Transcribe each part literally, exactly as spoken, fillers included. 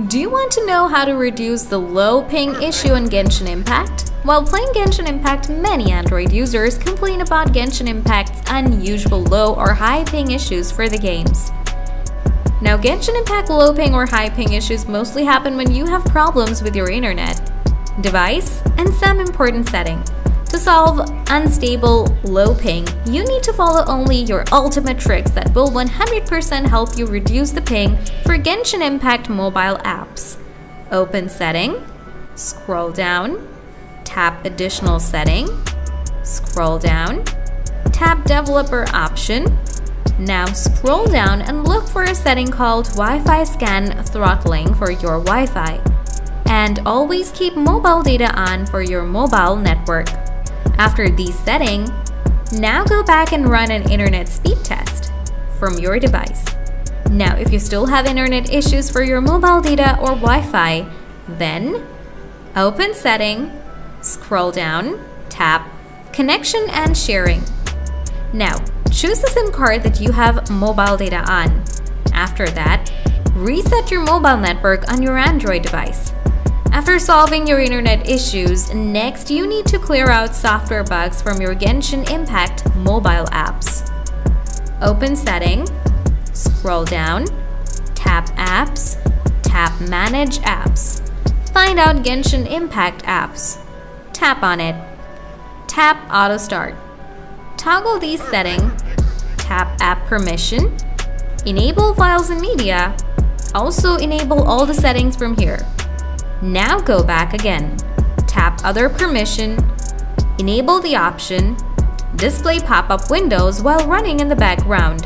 Do you want to know how to reduce the low ping issue on Genshin Impact? While playing Genshin Impact, many Android users complain about Genshin Impact's unusual low or high ping issues for the games. Now, Genshin Impact low ping or high ping issues mostly happen when you have problems with your internet, device, and some important setting. To solve unstable low ping, you need to follow only your ultimate tricks that will one hundred percent help you reduce the ping for Genshin Impact mobile apps. Open Setting, scroll down, tap Additional Setting, scroll down, tap Developer option. Now scroll down and look for a setting called Wi-Fi Scan Throttling for your Wi-Fi. And always keep mobile data on for your mobile network. After these settings, now go back and run an internet speed test from your device. Now, if you still have internet issues for your mobile data or Wi-Fi, then open Setting, scroll down, tap Connection and Sharing. Now, choose a SIM card that you have mobile data on. After that, reset your mobile network on your Android device. After solving your internet issues, next you need to clear out software bugs from your Genshin Impact mobile apps. Open Setting, scroll down, tap Apps, tap Manage Apps. Find out Genshin Impact apps. Tap on it. Tap Auto Start. Toggle these settings. Tap App Permission. Enable Files and Media. Also enable all the settings from here. Now go back again. Tap Other Permission, enable the option, display pop-up windows while running in the background.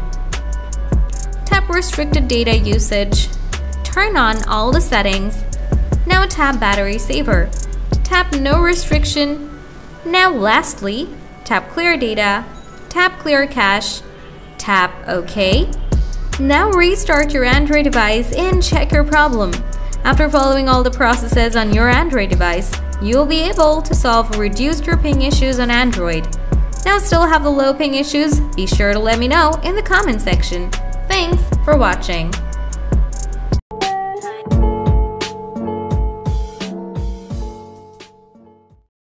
Tap Restricted Data Usage, turn on all the settings. Now tap Battery Saver, tap No Restriction. Now lastly, tap Clear Data, tap Clear Cache, tap OK. Now restart your Android device and check your problem. After following all the processes on your Android device, you'll be able to solve or reduce your ping issues on Android. Now still have the low ping issues? Be sure to let me know in the comment section. Thanks for watching.